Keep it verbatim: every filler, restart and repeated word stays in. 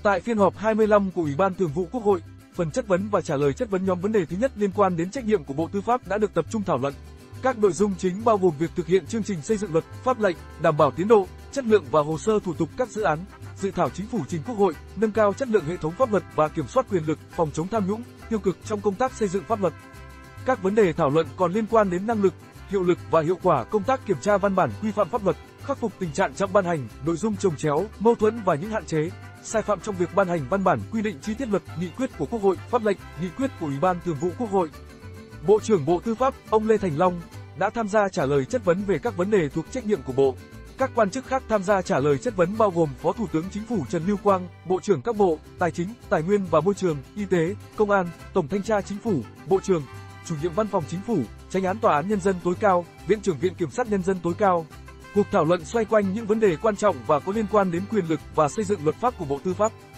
Tại phiên họp hai mươi lăm của Ủy ban Thường vụ Quốc hội, phần chất vấn và trả lời chất vấn nhóm vấn đề thứ nhất liên quan đến trách nhiệm của Bộ Tư pháp đã được tập trung thảo luận. Các nội dung chính bao gồm việc thực hiện chương trình xây dựng luật, pháp lệnh, đảm bảo tiến độ, chất lượng và hồ sơ thủ tục các dự án, dự thảo chính phủ trình Quốc hội, nâng cao chất lượng hệ thống pháp luật và kiểm soát quyền lực, phòng chống tham nhũng, tiêu cực trong công tác xây dựng pháp luật. Các vấn đề thảo luận còn liên quan đến năng lực, hiệu lực và hiệu quả công tác kiểm tra văn bản quy phạm pháp luật, khắc phục tình trạng chậm ban hành, nội dung chồng chéo, mâu thuẫn và những hạn chế, sai phạm trong việc ban hành văn bản quy định chi tiết luật, nghị quyết của Quốc hội, pháp lệnh, nghị quyết của Ủy ban Thường vụ Quốc hội. Bộ trưởng Bộ Tư pháp, ông Lê Thành Long, đã tham gia trả lời chất vấn về các vấn đề thuộc trách nhiệm của Bộ. Các quan chức khác tham gia trả lời chất vấn bao gồm Phó Thủ tướng Chính phủ Trần Lưu Quang, Bộ trưởng các bộ, Tài chính, Tài nguyên và Môi trường, Y tế, Công an, Tổng thanh tra Chính phủ, Bộ trưởng, Chủ nhiệm Văn phòng Chính phủ, Chánh án Tòa án Nhân dân tối cao, Viện trưởng Viện Kiểm sát Nhân dân tối cao. Cuộc thảo luận xoay quanh những vấn đề quan trọng và có liên quan đến quyền lực và xây dựng luật pháp của Bộ Tư pháp.